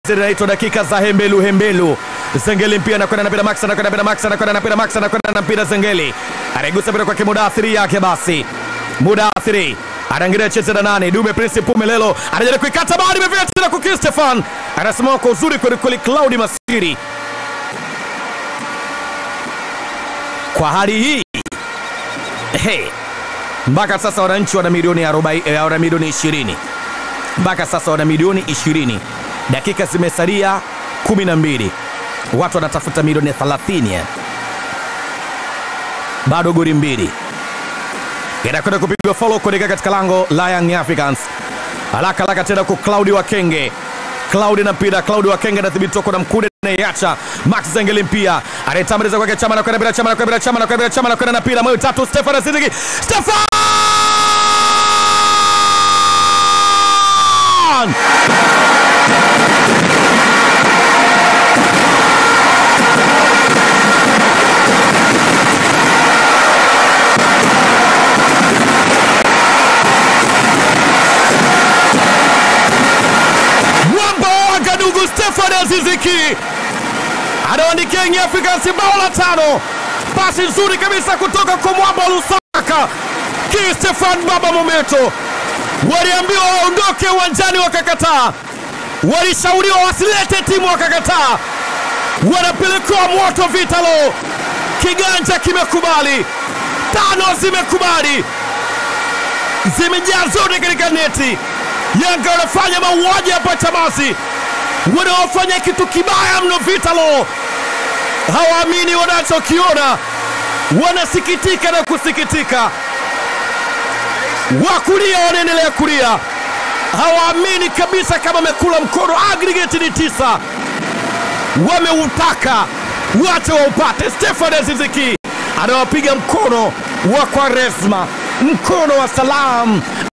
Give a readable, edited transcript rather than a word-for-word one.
Zinaitwa dakika za hembelu. Zengeli mpira anakwenda na mpira Max, anakwenda na mpira Max, anakwenda na mpira Max, anakwenda na mpira Zengeli. Anaigusa mpira kwa Mudathiri yake basi. Mudathiri anaangalia cheza na nani? Dube Prince Pumelelo anajaribu kuikata bali imevia tena kwa Stefan. Anasimama kwa uzuri kweli Claudi Masiri. Kwa hali hii mpaka sasa wananchi wana milioni 40 au milioni 20. Mpaka sasa wana milioni 20. Dakika zimesalia 12. Watu wanatafuta milioni 30. Bado goli mbili. Inakwenda kupigwa follow kuelekea katika lango la Young Africans. Haraka tena kwa Claudi Wakenge. Claudi na mpira, Claudi Wakenge anadhibitiwa kwa Mkude na Yacha. Max Zengeli mpira. Anatamaliza kwa Chama na kwenda bila Chama na kwenda na mpira moyo tatu Stefan Aziziki. Stefan! Stefan Aziziki anaandikia Young Africans bao la 5. Pasi nzuri kabisa kutoka kwa Mwamba Lusaka. Stefan Baba Mometo. Waliambiwa waondoke uwanjani wakakataa. Walishauriwa wasilete timu wakakataa. Wanapelekwa moto Vitalo. Kiganja kimekubali. 5 zimekubali. Zimejaa zote katika neti. Yanga wanafanya mauaji hapa Chamazi. Wanaofanya kitu kibaya mno Vitalo. Hawaamini wanachokiona. Wanasikitika na kusikitika. Wakulia wanaendelea kulia. Hawaamini kabisa kama wamekula mkono. Aggregate ni 9. Wameutaka. Wacha waupate. Stefan Aziziki anawapiga mkono wa Kwaresma. Mkono wa salam.